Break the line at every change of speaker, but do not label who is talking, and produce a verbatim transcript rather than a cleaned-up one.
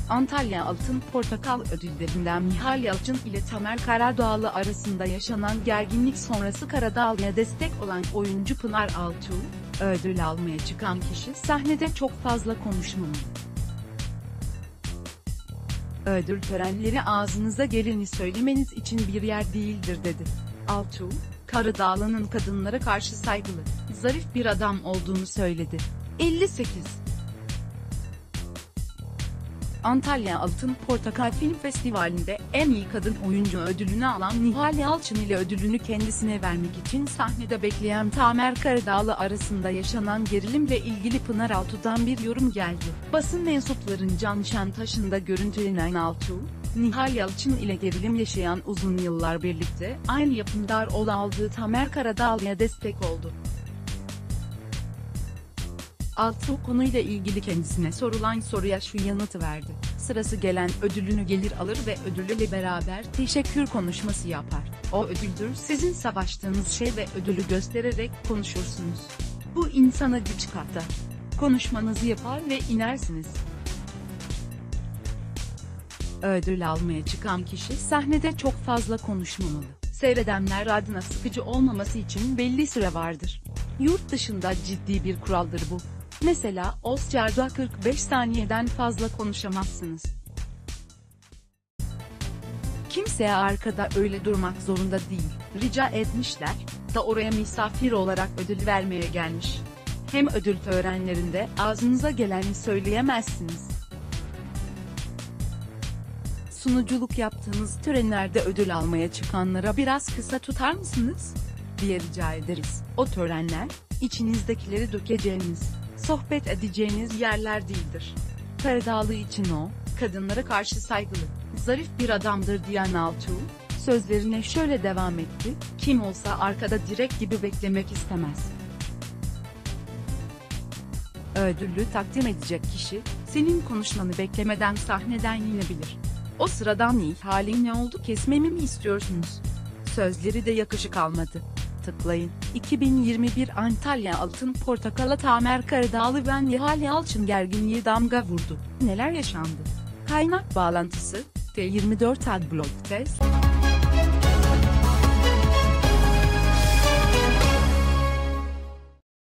Antalya Altın Portakal ödüllerinden Nihal Yalçın ile Tamer Karadağlı arasında yaşanan gerginlik sonrası Karadağlı'ya destek olan oyuncu Pınar Altuğ, ödül almaya çıkan kişi sahnede çok fazla konuşmamalı. Ödül törenleri ağzınıza geleni söylemeniz için bir yer değildir dedi. Altuğ, Karadağlı'nın kadınlara karşı saygılı, zarif bir adam olduğunu söyledi. elli sekiz Antalya Altın Portakal Film Festivali'nde en iyi kadın oyuncu ödülünü alan Nihal Yalçın ile ödülünü kendisine vermek için sahnede bekleyen Tamer Karadağlı arasında yaşanan gerilimle ilgili Pınar Altuğ'dan bir yorum geldi. Basın mensuplarınca Nişantaşı'nda görüntülenen Altuğ, Nihal Yalçın ile gerilim yaşayan uzun yıllar birlikte aynı yapımda rol aldığı Tamer Karadağlı'ya destek oldu. Altuğ konuyla ilgili kendisine sorulan soruya şu yanıtı verdi. Sırası gelen ödülünü gelir alır ve ödüllüyle beraber teşekkür konuşması yapar. O ödüldür sizin savaştığınız şey ve ödülü göstererek konuşursunuz. Bu insana güç katar. Konuşmanızı yapar ve inersiniz. Ödül almaya çıkan kişi sahnede çok fazla konuşmamalı. Seyredenler adına sıkıcı olmaması için belli süre vardır. Yurt dışında ciddi bir kuraldır bu. Mesela Oscar'da kırk beş saniyeden fazla konuşamazsınız. Kimseye arkada öyle durmak zorunda değil. Rica etmişler da oraya misafir olarak ödül vermeye gelmiş. Hem ödül törenlerinde ağzınıza geleni söyleyemezsiniz. Sunuculuk yaptığınız törenlerde ödül almaya çıkanlara biraz kısa tutar mısınız diye rica ederiz. O törenler, içinizdekileri dökeceğiniz, sohbet edeceğiniz yerler değildir. Karadağlı için o, kadınlara karşı saygılı, zarif bir adamdır diyen Altuğ, sözlerine şöyle devam etti, kim olsa arkada direk gibi beklemek istemez. Ödülü takdim edecek kişi, senin konuşmanı beklemeden sahneden inebilir. O sıradan iyi halin ne oldu kesmemi mi istiyorsunuz? Sözleri de yakışık almadı. Tıklayın. iki bin yirmi bir Antalya Altın Portakal'a Tamer Karadağlı ve Nihal Yalçın gerginliğe damga vurdu. Neler yaşandı? Kaynak bağlantısı T yirmi dört Adblock Test